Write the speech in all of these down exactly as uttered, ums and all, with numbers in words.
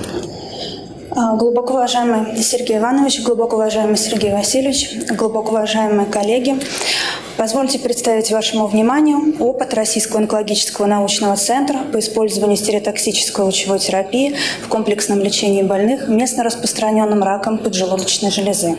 Глубоко уважаемый Сергей Иванович, глубоко уважаемый Сергей Васильевич, глубоко уважаемые коллеги, позвольте представить вашему вниманию опыт Российского онкологического научного центра по использованию стереотоксической лучевой терапии в комплексном лечении больных местно распространенным раком поджелудочной железы.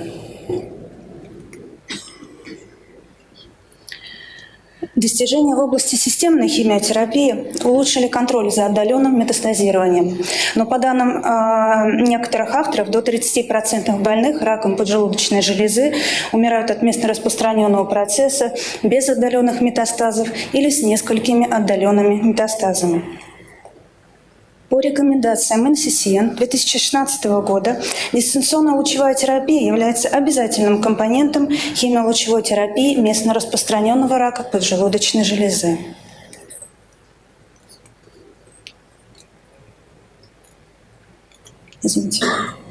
Достижения в области системной химиотерапии улучшили контроль за отдаленным метастазированием. Но по данным э, некоторых авторов, до тридцати процентов больных раком поджелудочной железы умирают от местно распространенного процесса без отдаленных метастазов или с несколькими отдаленными метастазами. По рекомендациям эн си си эн две тысячи шестнадцатого года дистанционная лучевая терапия является обязательным компонентом химиолучевой терапии местно распространенного рака поджелудочной железы. Извините.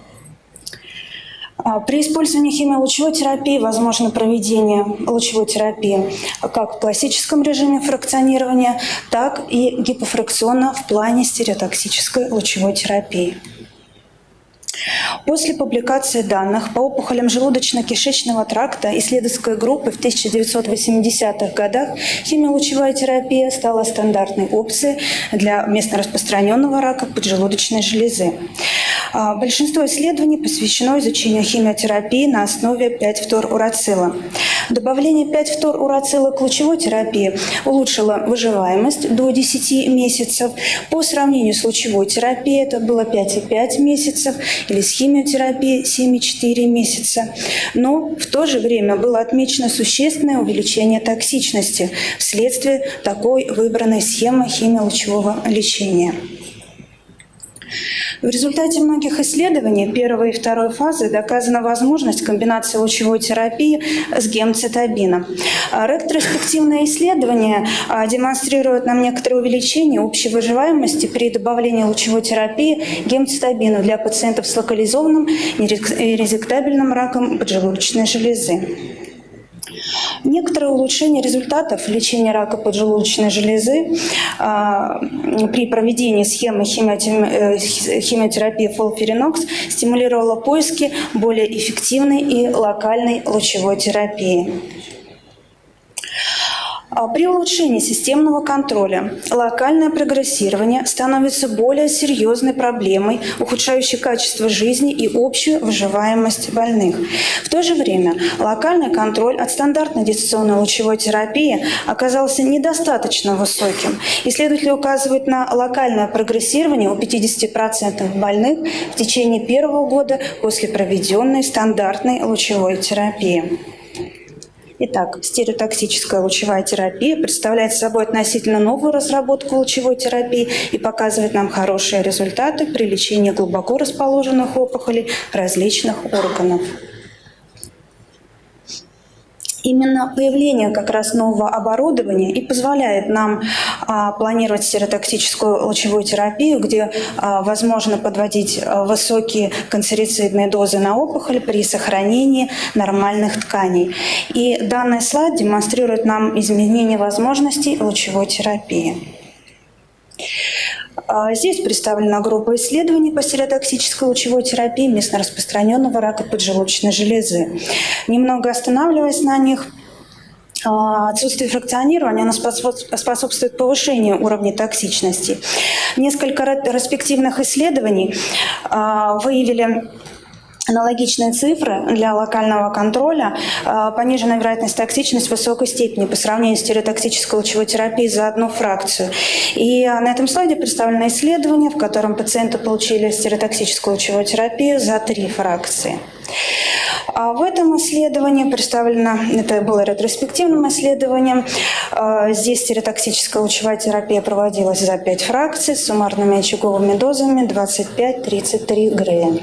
При использовании химиолучевой терапии возможно проведение лучевой терапии как в классическом режиме фракционирования, так и гипофракционно в плане стереотоксической лучевой терапии. После публикации данных по опухолям желудочно-кишечного тракта исследовательской группы в тысяча девятьсот восьмидесятых годах химиолучевая терапия стала стандартной опцией для местно распространенного рака поджелудочной железы. Большинство исследований посвящено изучению химиотерапии на основе пять-фтор-урацила. Добавление пять-фтор-урацила к лучевой терапии улучшило выживаемость до десяти месяцев. По сравнению с лучевой терапией это было пять и пять месяцев, или с химиотерапией семь и четыре месяца. Но в то же время было отмечено существенное увеличение токсичности вследствие такой выбранной схемы химиолучевого лечения. В результате многих исследований первой и второй фазы доказана возможность комбинации лучевой терапии с гемцитабином. Ретроспективные исследования демонстрируют нам некоторое увеличение общей выживаемости при добавлении лучевой терапии гемцитабину для пациентов с локализованным нерезектабельным раком поджелудочной железы. Некоторое улучшение результатов лечения рака поджелудочной железы а, при проведении схемы химиотерапии фолфиринокс стимулировало поиски более эффективной и локальной лучевой терапии. При улучшении системного контроля локальное прогрессирование становится более серьезной проблемой, ухудшающей качество жизни и общую выживаемость больных. В то же время локальный контроль от стандартной дистанционной лучевой терапии оказался недостаточно высоким. Исследователи указывают на локальное прогрессирование у пятидесяти процентов больных в течение первого года после проведенной стандартной лучевой терапии. Итак, стереотоксическая лучевая терапия представляет собой относительно новую разработку лучевой терапии и показывает нам хорошие результаты при лечении глубоко расположенных опухолей различных органов. Именно появление как раз нового оборудования и позволяет нам а, планировать стереотоксическую лучевую терапию, где а, возможно подводить а, высокие канцерицидные дозы на опухоль при сохранении нормальных тканей. И данный слайд демонстрирует нам изменение возможностей лучевой терапии. Здесь представлена группа исследований по стереотоксической лучевой терапии местно распространенного рака поджелудочной железы. Немного останавливаясь на них, отсутствие фракционирования оно способствует повышению уровня токсичности. Несколько ретроспективных исследований выявили аналогичные цифры для локального контроля, пониженная вероятность токсичности в высокой степени по сравнению с стереотоксической лучевой терапией за одну фракцию. И на этом слайде представлено исследование, в котором пациенты получили стереотоксическую лучевую терапию за три фракции. А в этом исследовании представлено, это было ретроспективным исследованием, здесь стереотоксическая лучевая терапия проводилась за пять фракций с суммарными очаговыми дозами двадцать пять — тридцать три грея.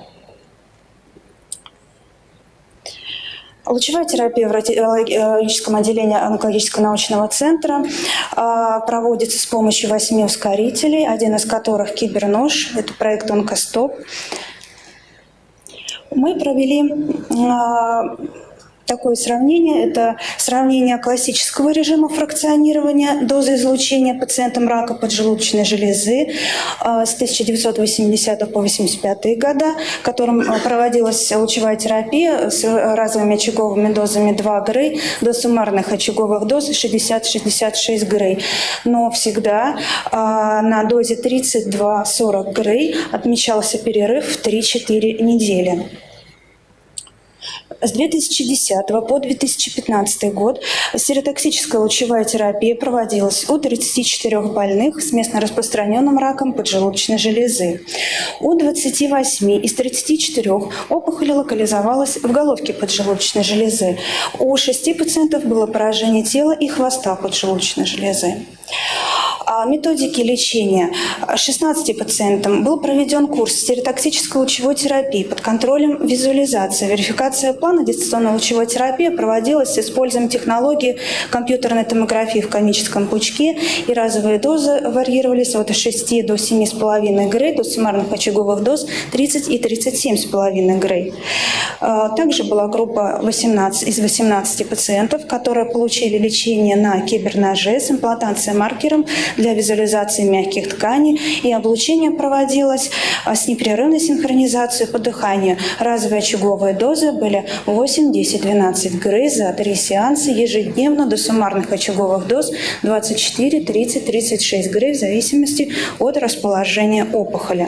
Лучевая терапия в радиологическом отделении онкологического научного центра проводится с помощью восьми ускорителей, один из которых Кибернож, это проект Онкостоп. Мы провели такое сравнение. Это сравнение классического режима фракционирования дозы излучения пациентам рака поджелудочной железы с тысяча девятьсот восьмидесятых по восемьдесят пятые года, которым проводилась лучевая терапия с разовыми очаговыми дозами два грей до суммарных очаговых доз шестьдесят — шестьдесят шесть грей. Но всегда на дозе тридцать два — сорок грей отмечался перерыв в три-четыре недели. С две тысячи десятого по две тысячи пятнадцатый год стереотоксическая лучевая терапия проводилась у тридцати четырёх больных с местно распространенным раком поджелудочной железы. У двадцати восьми из тридцати четырёх опухоль локализовалась в головке поджелудочной железы. У шести пациентов было поражение тела и хвоста поджелудочной железы. О методике лечения. шестнадцати пациентам был проведен курс стереотоксической лучевой терапии под контролем визуализации. Верификация плана дистанционной лучевой терапии проводилась с использованием технологии компьютерной томографии в коническом пучке, и разовые дозы варьировались от шести до семи с половиной грей до суммарных очаговых доз тридцать и тридцать семь с половиной грей. Также была группа восемнадцати, из восемнадцати пациентов, которые получили лечение на киберноже с имплантацией маркером для визуализации мягких тканей, и облучение проводилось с непрерывной синхронизацией по дыханию. Разовые очаговые дозы были восемь, десять, двенадцать грей за три сеанса ежедневно до суммарных очаговых доз двадцать четыре, тридцать, тридцать шесть грей в зависимости от расположения опухоли.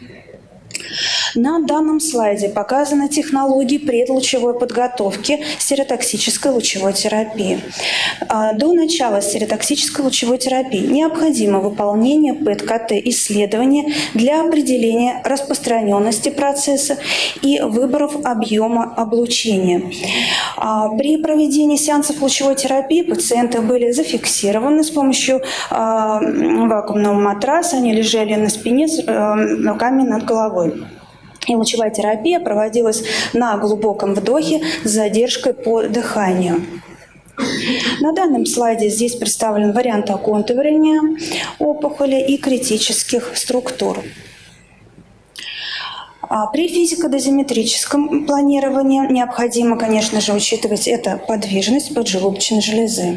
На данном слайде показаны технологии предлучевой подготовки стереотоксической лучевой терапии. До начала стереотоксической лучевой терапии необходимо выполнение пэт-ка тэ исследования для определения распространенности процесса и выборов объема облучения. При проведении сеансов лучевой терапии пациенты были зафиксированы с помощью вакуумного матраса, они лежали на спине с руками над головой. И лучевая терапия проводилась на глубоком вдохе с задержкой по дыханию. На данном слайде здесь представлен вариант оконтуривания опухоли и критических структур. При физико-дозиметрическом планировании необходимо, конечно же, учитывать это подвижность поджелудочной железы.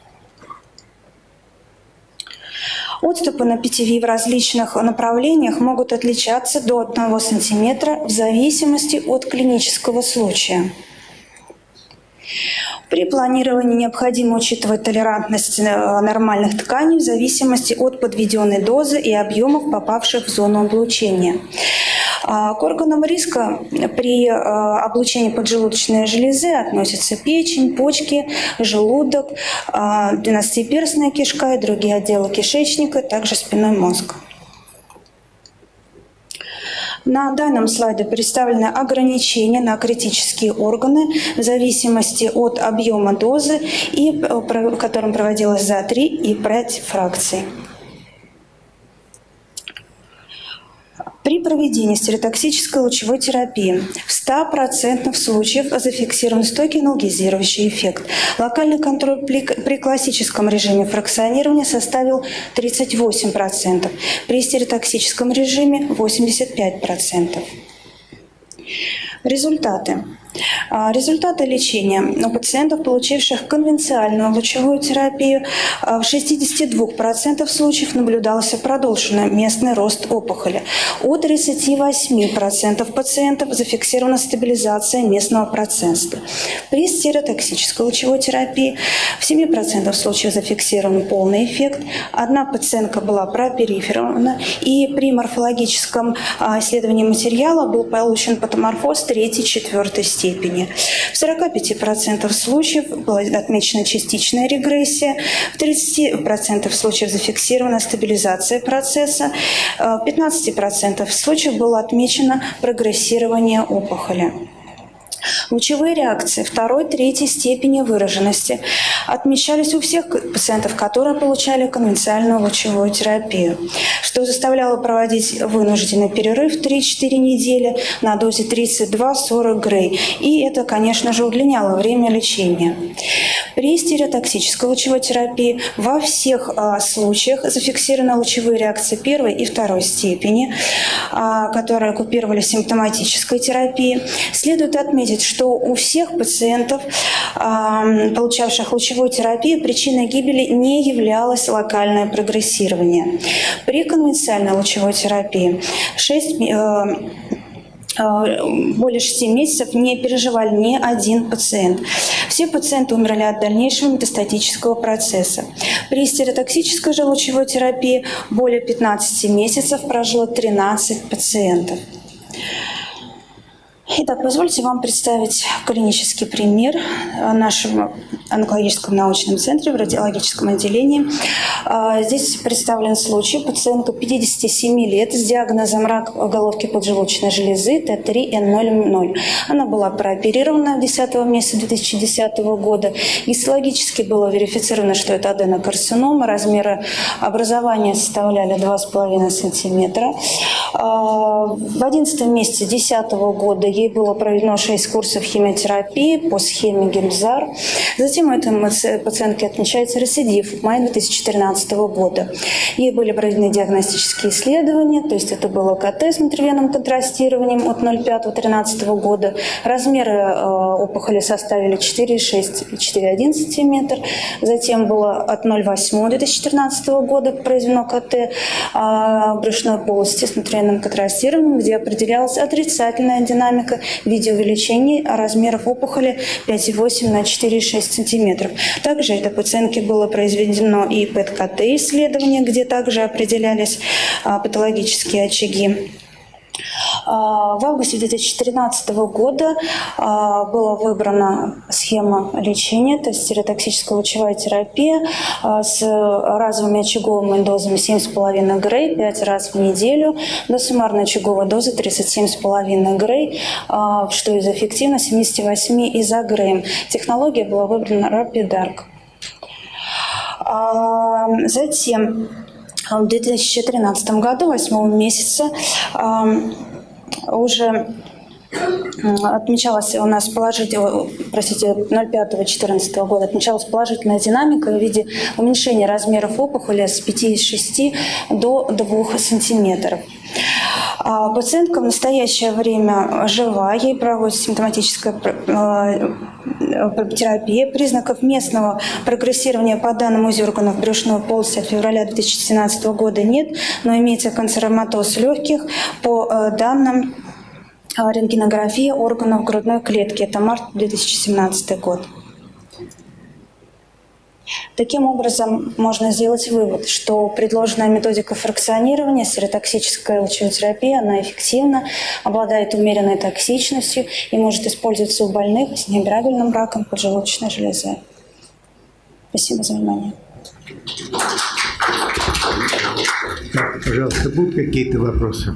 Отступы на питьеве в различных направлениях могут отличаться до одного сантиметра в зависимости от клинического случая. При планировании необходимо учитывать толерантность нормальных тканей в зависимости от подведенной дозы и объемов, попавших в зону облучения. К органам риска при облучении поджелудочной железы относятся печень, почки, желудок, двенадцатиперстная кишка и другие отделы кишечника, также спинной мозг. На данном слайде представлены ограничения на критические органы в зависимости от объема дозы, и, которым проводилось за три и пять фракций. При проведении стереотоксической лучевой терапии в ста процентах случаев зафиксирован стойкий анальгезирующий эффект. Локальный контроль при классическом режиме фракционирования составил тридцать восемь процентов, при стереотоксическом режиме восемьдесят пять процентов. Результаты. Результаты лечения у пациентов, получивших конвенциональную лучевую терапию, в шестидесяти двух процентах случаев наблюдался продолженный местный рост опухоли. У тридцати восьми процентов пациентов зафиксирована стабилизация местного процесса. При стереотоксической лучевой терапии в семи процентах случаев зафиксирован полный эффект. Одна пациентка была прооперирована, и при морфологическом исследовании материала был получен патоморфоз третьей-четвёртой степени. В сорока пяти процентах случаев была отмечена частичная регрессия, в тридцати процентах случаев зафиксирована стабилизация процесса, в пятнадцати процентах случаев было отмечено прогрессирование опухоли. Лучевые реакции второй, третьей степени выраженности отмечались у всех пациентов, которые получали конвенциональную лучевую терапию, что заставляло проводить вынужденный перерыв три-четыре недели на дозе тридцать два — сорок грей. И это, конечно же, удлиняло время лечения. При стереотоксической лучевой терапии во всех а, случаях зафиксированы лучевые реакции первой и второй степени. которые оккупировали симптоматической терапией. Следует отметить, что у всех пациентов, получавших лучевую терапию, причиной гибели не являлось локальное прогрессирование. При конвенциональной лучевой терапии шесть более шести месяцев не переживали ни один пациент. Все пациенты умерли от дальнейшего метастатического процесса. При стереотоксической же лучевой терапии более пятнадцати месяцев прожило тринадцать пациентов. Итак, позвольте вам представить клинический пример в нашем онкологическом научном центре в радиологическом отделении. Здесь представлен случай. Пациентка пятидесяти семи лет с диагнозом рак головки поджелудочной железы Т три Н ноль ноль. Она была прооперирована десятого месяца две тысячи десятого года. Гистологически было верифицировано, что это аденокарцинома. Размеры образования составляли два с половиной сантиметра. В одиннадцатом месяце две тысячи десятого года ей было проведено шесть курсов химиотерапии по схеме Гемзар. Затем у этой пациентки отмечается рецидив в мае две тысячи тринадцатого года. Ей были проведены диагностические исследования, то есть это было КТ с внутривенным контрастированием от ноль пятого тринадцатого года. Размеры опухоли составили четыре и шесть и четыре и один сантиметр. Затем было от ноль восьмого две тысячи тринадцатого года проведено КТ брюшной полости с внутривенным контрастированием, где определялась отрицательная динамика в виде увеличения размеров опухоли пять и восемь на четыре и шесть сантиметров. Также этой пациентке было произведено и ПЭТ-КТ исследование, где также определялись патологические очаги. В августе две тысячи тринадцатого года была выбрана схема лечения, то есть стереотоксическая лучевая терапия с разовыми очаговыми дозами семь с половиной грей пять раз в неделю, до суммарной очаговой дозы тридцать семь с половиной грей, что из эффективно семьдесят восемь изогреем. Технология была выбрана Rapidarc. Затем в две тысячи тринадцатом году, восьмого месяца, уже отмечалась у нас положительная, простите, ноль пятого четырнадцатого года отмечалась положительная динамика в виде уменьшения размеров опухоли с пяти и шести до двух сантиметров. Пациентка в настоящее время жива, ей проводится симптоматическая терапия. Признаков местного прогрессирования по данным УЗИ органов брюшной полости от февраля две тысячи семнадцатого года нет, но имеется канцероматоз легких по данным рентгенографии органов грудной клетки. Это март две тысячи семнадцатый год. Таким образом, можно сделать вывод, что предложенная методика фракционирования, стереотоксическая лучевая терапия, она эффективна, обладает умеренной токсичностью и может использоваться у больных с неоперабельным раком поджелудочной железы. Спасибо за внимание. Так, пожалуйста, будут какие-то вопросы?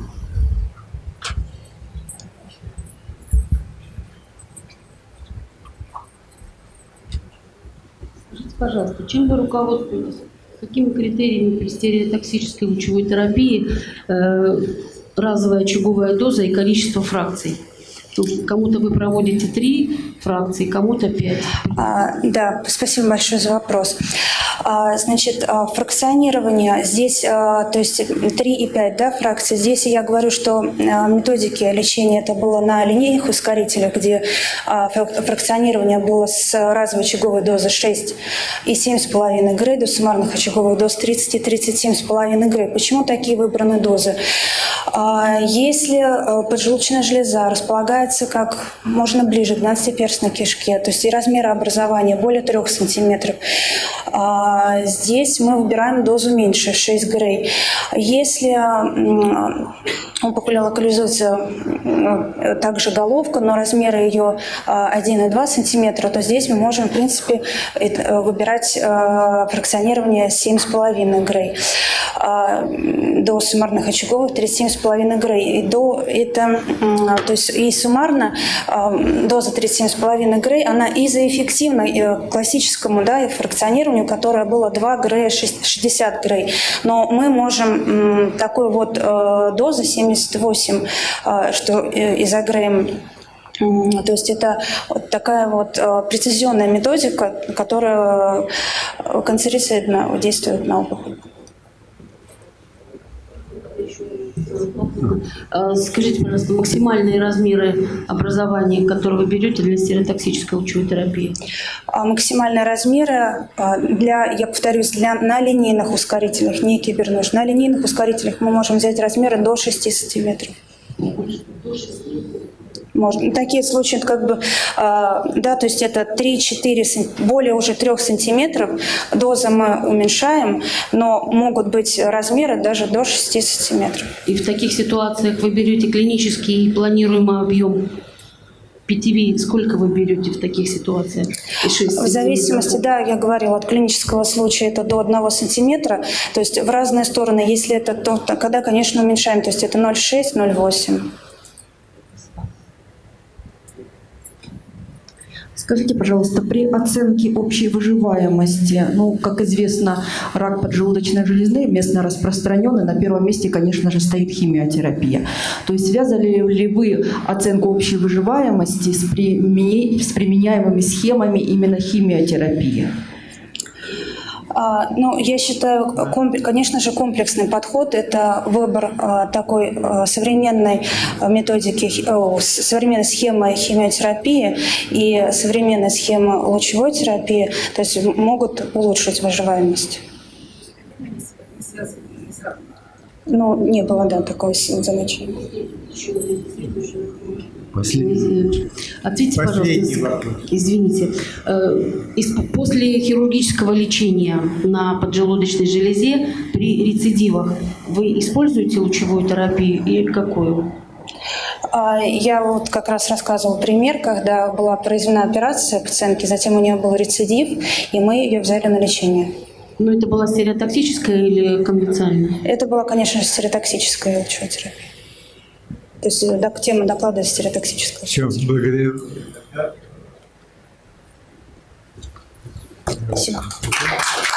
Пожалуйста, чем вы руководствуетесь? Какими критериями при стереотоксической лучевой терапии э, разовая очаговая доза и количество фракций? Кому-то вы проводите три фракции, кому-то пять. А, да, спасибо большое за вопрос. А, значит, а, фракционирование здесь, а, то есть три и пять, да, фракций. Здесь я говорю, что а, методики лечения это было на линейных ускорителях, где а, фракционирование было с разовой очаговой дозы шесть и семь с половиной грей до суммарных очаговых доз тридцать и тридцать семь с половиной грей. Почему такие выбраны дозы? А, если поджелудочная железа располагается как можно ближе к двенадцатиперстной кишке, то есть и размеры образования более трех сантиметров. А здесь мы выбираем дозу меньше, шесть грей. Если опухоль локализуется также головка, но размеры ее один и два сантиметра, то здесь мы можем, в принципе, выбирать фракционирование семь с половиной грей. До суммарных очаговых тридцать семь с половиной грей. И до это, то есть и суммарно доза тридцать семь с половиной грей, она изоэффективна классическому, да, фракционированию, которое было два грея, шестьдесят грей. Но мы можем такой вот дозы семьдесят восемь, что изогреем. То есть это вот такая вот прецизионная методика, которая канцерицидно действует на опухоль. А Скажите, пожалуйста, максимальные размеры образования, которые вы берете для стереотоксической лучевой терапии? А максимальные размеры а, для, я повторюсь, для, на линейных ускорителях, не кибернож, на линейных ускорителях мы можем взять размеры до шести сантиметров. Можно. Такие случаи, как бы, а, да, то есть это три-четыре, более уже трёх сантиметров. Дозы мы уменьшаем, но могут быть размеры даже до шести сантиметров. И в таких ситуациях вы берете клинический планируемый объем пи ти ви. Сколько вы берете в таких ситуациях? В зависимости, да, я говорила, от клинического случая это до одного сантиметра. То есть в разные стороны. Если это, то тогда, конечно, уменьшаем. То есть это ноль целых шесть - ноль целых восемь. Скажите, пожалуйста, при оценке общей выживаемости, ну, как известно, рак поджелудочной железы местно распространенный, на первом месте, конечно же, стоит химиотерапия. То есть связали ли вы оценку общей выживаемости с, примени... с применяемыми схемами именно химиотерапии? А, ну, я считаю, комплекс, конечно же, комплексный подход – это выбор а, такой а, современной методики, а, современной схемы химиотерапии и современной схемы лучевой терапии, то есть могут улучшить выживаемость. Ну, не было, да, такого замечания. Последний. Ответьте, Последний пожалуйста, вопрос. извините. Э, из- После хирургического лечения на поджелудочной железе при рецидивах вы используете лучевую терапию или какую? А, Я вот как раз рассказывала пример, когда была произведена операция пациентки, затем у нее был рецидив, и мы ее взяли на лечение. Ну, это была стереотоксическая или конвенциональная? Это была, конечно же, стереотоксическая лучевая терапия. То есть да, тема доклада стереотоксическая. Все, благодарю. Спасибо.